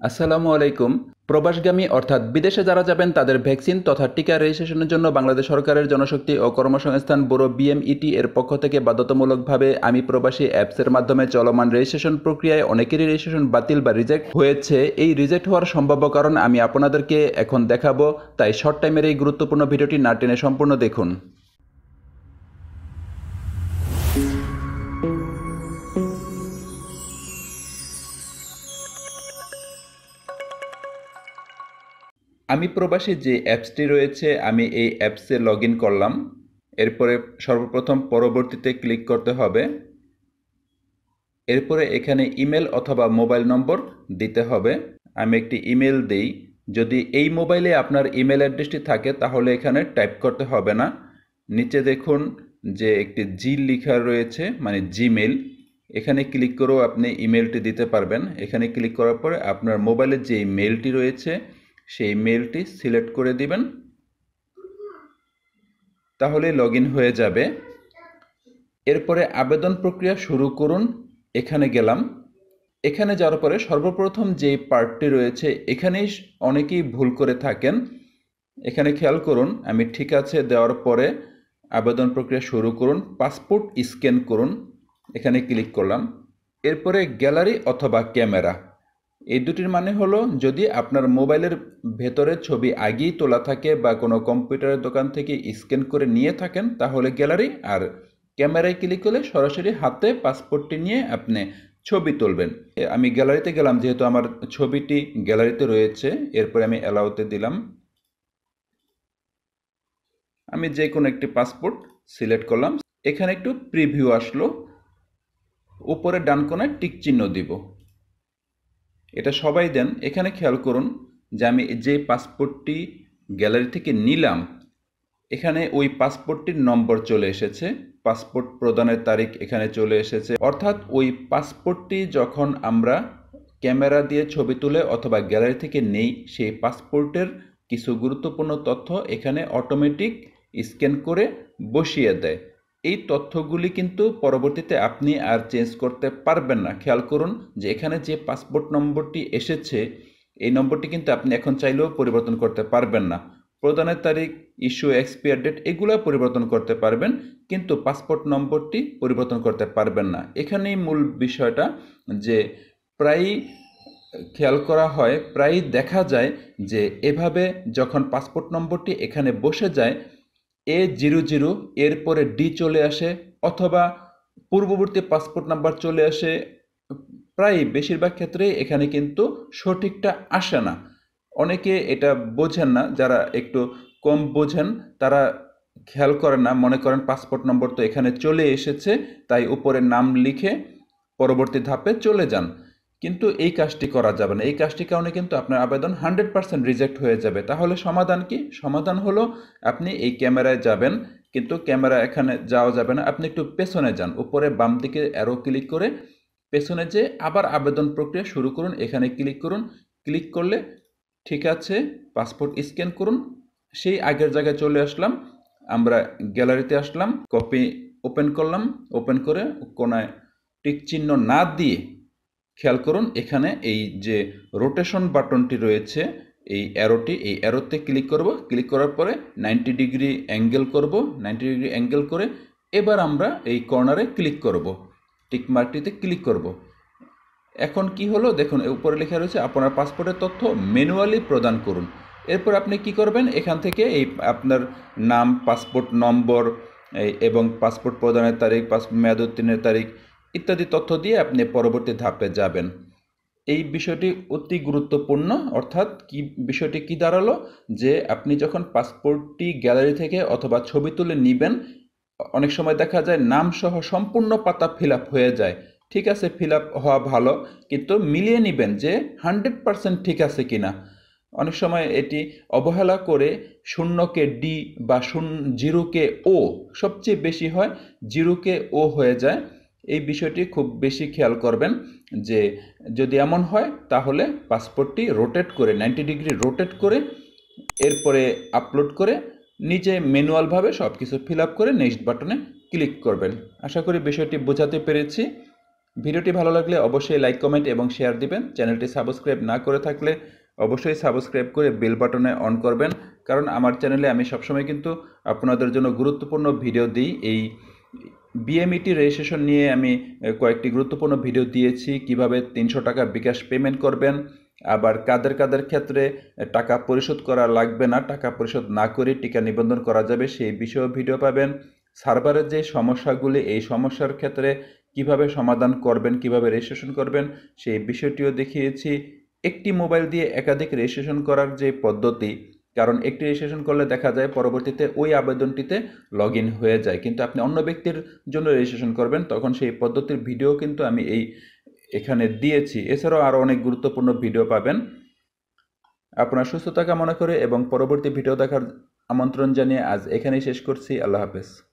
আসসালামু আলাইকুম। প্রবাসগামী অর্থাৎ বিদেশে যারা যাবেন তাদের ভ্যাকসিন তথা টিকা রেজিস্ট্রেশনের জন্য বাংলাদেশ সরকারের জনশক্তি ও কর্মসংস্থান ব্যুরো বিএমইটি এর পক্ষ থেকে বাধ্যতামূলকভাবে আমি প্রবাসী অ্যাপসের মাধ্যমে চলমান রেজিস্ট্রেশন প্রক্রিয়ায় অনেকেরই রেজিস্ট্রেশন বাতিল বা রিজেক্ট হয়েছে। এই রিজেক্ট হওয়ার সম্ভাব্য কারণ আমি আপনাদেরকে এখন দেখাবো, তাই শর্ট টাইমের এই গুরুত্বপূর্ণ ভিডিওটি না টেনে সম্পূর্ণ দেখুন। আমি প্রবাসী যে অ্যাপসটি রয়েছে আমি এই অ্যাপসে লগ ইন করলাম। এরপরে সর্বপ্রথম পরবর্তীতে ক্লিক করতে হবে। এরপরে এখানে ইমেল অথবা মোবাইল নম্বর দিতে হবে। আমি একটি ইমেল দেই। যদি এই মোবাইলে আপনার ইমেল অ্যাড্রেসটি থাকে তাহলে এখানে টাইপ করতে হবে না। নিচে দেখুন যে একটি জি লেখা রয়েছে, মানে জিমেল। এখানে ক্লিক করেও আপনি ইমেলটি দিতে পারবেন। এখানে ক্লিক করার পরে আপনার মোবাইলের যে মেলটি রয়েছে সেই মেলটি সিলেক্ট করে দিবেন, তাহলে লগ ইন হয়ে যাবে। এরপরে আবেদন প্রক্রিয়া শুরু করুন। এখানে গেলাম। এখানে যাওয়ার পরে সর্বপ্রথম যে পার্টটি রয়েছে এখানেই অনেকেই ভুল করে থাকেন। এখানে খেয়াল করুন, আমি ঠিক আছে দেওয়ার পরে আবেদন প্রক্রিয়া শুরু করুন, পাসপোর্ট স্ক্যান করুন। এখানে ক্লিক করলাম। এরপরে গ্যালারি অথবা ক্যামেরা, এই দুটির মানে হলো যদি আপনার মোবাইলের ভেতরে ছবি আগেই তোলা থাকে বা কোনো কম্পিউটারের দোকান থেকে স্ক্যান করে নিয়ে থাকেন তাহলে গ্যালারি, আর ক্যামেরায় ক্লিক করলে সরাসরি হাতে পাসপোর্টটি নিয়ে আপনি ছবি তুলবেন। আমি গ্যালারিতে গেলাম, যেহেতু আমার ছবিটি গ্যালারিতে রয়েছে। এরপরে আমি অ্যালাউতে দিলাম। আমি যে কোনো একটি পাসপোর্ট সিলেক্ট করলাম। এখানে একটু প্রিভিউ আসলো, উপরে ডান কোণায় টিক চিহ্ন দিব। এটা সবাই দেন। এখানে খেয়াল করুন যে আমি যে পাসপোর্টটি গ্যালারি থেকে নিলাম এখানে ওই পাসপোর্টটির নম্বর চলে এসেছে, পাসপোর্ট প্রদানের তারিখ এখানে চলে এসেছে। অর্থাৎ ওই পাসপোর্টটি যখন আমরা ক্যামেরা দিয়ে ছবি তুলে অথবা গ্যালারি থেকে নেই, সেই পাসপোর্টের কিছু গুরুত্বপূর্ণ তথ্য এখানে অটোমেটিক স্ক্যান করে বসিয়ে দেয়। এই তথ্যগুলি কিন্তু পরবর্তীতে আপনি আর চেঞ্জ করতে পারবেন না। খেয়াল করুন যে এখানে যে পাসপোর্ট নম্বরটি এসেছে এই নম্বরটি কিন্তু আপনি এখন চাইলেও পরিবর্তন করতে পারবেন না। প্রদানের তারিখ, ইস্যু এক্সপায়ার ডেট এগুলো পরিবর্তন করতে পারবেন, কিন্তু পাসপোর্ট নম্বরটি পরিবর্তন করতে পারবেন না। এখানেই মূল বিষয়টা, যে প্রায়ই খেয়াল করা হয়, প্রায়ই দেখা যায় যে এভাবে যখন পাসপোর্ট নম্বরটি এখানে বসে যায় A00 এরপরে ডি চলে আসে অথবা পূর্ববর্তী পাসপোর্ট নাম্বার চলে আসে। প্রায় বেশিরভাগ ক্ষেত্রেই এখানে কিন্তু সঠিকটা আসে না। অনেকে এটা বোঝেন না, যারা একটু কম বোঝেন তারা খেয়াল করেন না, মনে করেন পাসপোর্ট নম্বর তো এখানে চলে এসেছে তাই উপরে নাম লিখে পরবর্তী ধাপে চলে যান। কিন্তু এই কাজটি করা যাবে না। এই কাজটির কারণে কিন্তু আপনার আবেদন 100% রিজেক্ট হয়ে যাবে। তাহলে সমাধান কি? সমাধান হলো আপনি এই ক্যামেরায় যাবেন, কিন্তু ক্যামেরা এখানে যাওয়া যাবে না, আপনি একটু পেছনে যান, উপরে বাম দিকে অ্যারো ক্লিক করে পেছনে যে আবার আবেদন প্রক্রিয়া শুরু করুন। এখানে ক্লিক করুন। ক্লিক করলে ঠিক আছে, পাসপোর্ট স্ক্যান করুন। সেই আগের জায়গায় চলে আসলাম। আমরা গ্যালারিতে আসলাম, কপি ওপেন করলাম। ওপেন করে কোনায় টিক চিহ্ন না দিয়ে খেয়াল করুন এখানে এই যে রোটেশন বাটনটি রয়েছে, এই অ্যারোটি, এই অ্যারোতে ক্লিক করব। ক্লিক করার পরে 90 ডিগ্রি অ্যাঙ্গেল করব। 90 ডিগ্রি অ্যাঙ্গেল করে এবার আমরা এই কর্নারে ক্লিক করব, টিক মার্কটিতে ক্লিক করব। এখন কি হলো দেখুন, উপরে লেখা রয়েছে আপনার পাসপোর্টের তথ্য ম্যানুয়ালি প্রদান করুন। এরপর আপনি কি করবেন, এখান থেকে এই আপনার নাম, পাসপোর্ট নম্বর এবং পাসপোর্ট প্রদানের তারিখ, মেয়াদ উত্তীর্ণের তারিখ ইত্যাদি তথ্য দিয়ে আপনি পরবর্তী ধাপে যাবেন। এই বিষয়টি অতি গুরুত্বপূর্ণ। অর্থাৎ কি বিষয়টি কি দাঁড়ালো, যে আপনি যখন পাসপোর্টটি গ্যালারি থেকে অথবা ছবি তুলে নেবেন, অনেক সময় দেখা যায় নাম সহ সম্পূর্ণ পাতা ফিল আপ হয়ে যায়। ঠিক আছে, ফিল আপ হওয়া ভালো, কিন্তু মিলিয়ে নেবেন যে 100% ঠিক আছে কিনা। অনেক সময় এটি অবহেলা করে শূন্যকে ডি বা জিরোকে ও, সবচেয়ে বেশি হয় জিরোকে ও হয়ে যায়। এই বিষয়টি খুব বেশি খেয়াল করবেন, যে যদি এমন হয় তাহলে পাসপোর্টটি রোটেট করে 90 ডিগ্রি রোটেট করে এরপরে আপলোড করে নিজে ম্যানুয়ালভাবে সব কিছু ফিল আপ করে নেক্সট বাটনে ক্লিক করবেন। আশা করি বিষয়টি বোঝাতে পেরেছি। ভিডিওটি ভালো লাগলে অবশ্যই লাইক, কমেন্ট এবং শেয়ার দিবেন। চ্যানেলটি সাবস্ক্রাইব না করে থাকলে অবশ্যই সাবস্ক্রাইব করে বেল বাটনে অন করবেন, কারণ আমার চ্যানেলে আমি সবসময় কিন্তু আপনাদের জন্য গুরুত্বপূর্ণ ভিডিও দিই। এই বিএমইটি রেজিস্ট্রেশন নিয়ে আমি কয়েকটি গুরুত্বপূর্ণ ভিডিও দিয়েছি, কিভাবে 300 টাকা বিকাশ পেমেন্ট করবেন, আবার কাদের কাদের ক্ষেত্রে টাকা পরিশোধ করা লাগবে না, টাকা পরিশোধ না করে টিকা নিবন্ধন করা যাবে সেই বিষয়েও ভিডিও পাবেন। সার্ভারের যে সমস্যাগুলি, এই সমস্যার ক্ষেত্রে কিভাবে সমাধান করবেন, কিভাবে রেজিস্ট্রেশন করবেন সেই বিষয়টিও দেখিয়েছি। একটি মোবাইল দিয়ে একাধিক রেজিস্ট্রেশন করার যে পদ্ধতি, কারণ একটি রেজিস্ট্রেশন করলে দেখা যায় পরবর্তীতে ওই আবেদনটিতে লগ ইন হয়ে যায়, কিন্তু আপনি অন্য ব্যক্তির জন্য রেজিস্ট্রেশন করবেন তখন সেই পদ্ধতির ভিডিও কিন্তু আমি এখানে দিয়েছি। এছাড়াও আরও অনেক গুরুত্বপূর্ণ ভিডিও পাবেন। আপনার সুস্থতা কামনা করে এবং পরবর্তী ভিডিও দেখার আমন্ত্রণ জানিয়ে আজ এখানেই শেষ করছি। আল্লাহ হাফেজ।